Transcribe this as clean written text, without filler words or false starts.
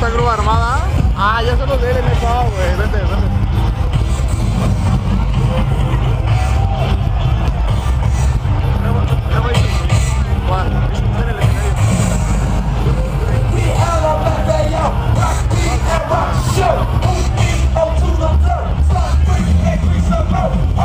esta grúa armada. Ah, ya son los de LMPA, güey. Vente, vente. Show, who is on to the dirt, start bringing every summer.